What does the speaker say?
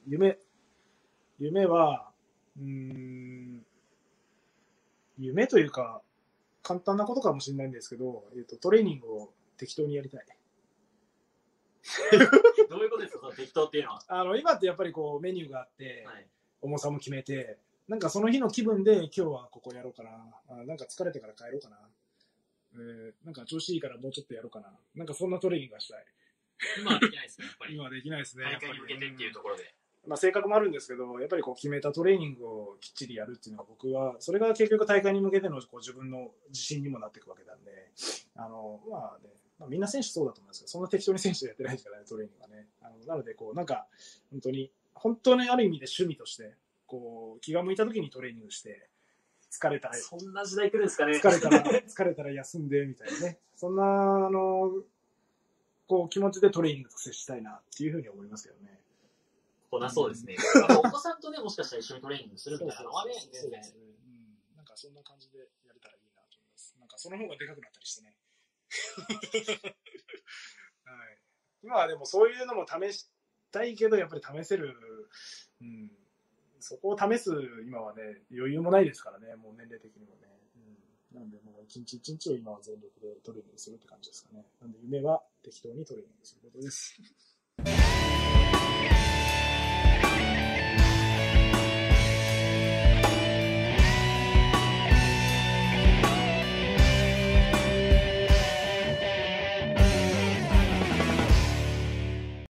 夢は、夢というか、簡単なことかもしれないんですけど、トレーニングを適当にやりたい。 どういうことですか、その適当っていうのは。 今ってやっぱりこうメニューがあって、 はい、 重さも決めて、なんかその日の気分で今日はここやろうかな。なんか疲れてから帰ろうかな。なんか調子いいからもうちょっとやろうかな。なんかそんなトレーニングがしたい。 今はできないですね、やっぱり。 今はできないですね。 大会に向けてっていうところで。 まあ、性格もあるんですけど、やっぱりこう決めたトレーニングをきっちりやるっていうのは僕は、それが結局大会に向けてのこう自分の自信にもなっていくわけなんで、まあね、みんな選手そうだと思うんですけど、そんな適当に選手やってないですからね、トレーニングはね。なので、こう、なんか、本当にある意味で趣味として、こう、気が向いた時にトレーニングして、疲れたら、 そんな時代来るんですかね。 疲れたら休んで、みたいなね。そんな、こう、気持ちでトレーニングと接したいな、っていうふうに思いますけどね。 こなそうですね。お子さんとね、もしかしたら一緒にトレーニングするみたいなのはね、全然。 なんかそんな感じでやれたらいいなと思います。なんかその方がでかくなったりしてね。はい。今はでもそういうのも試したいけど、やっぱり試せる、そこを試す今はね、余裕もないですからね、もう年齢的にもね。なんでもう一日一日を今は全力でトレーニングするって感じですかね。なんで夢は適当にトレーニングすることです。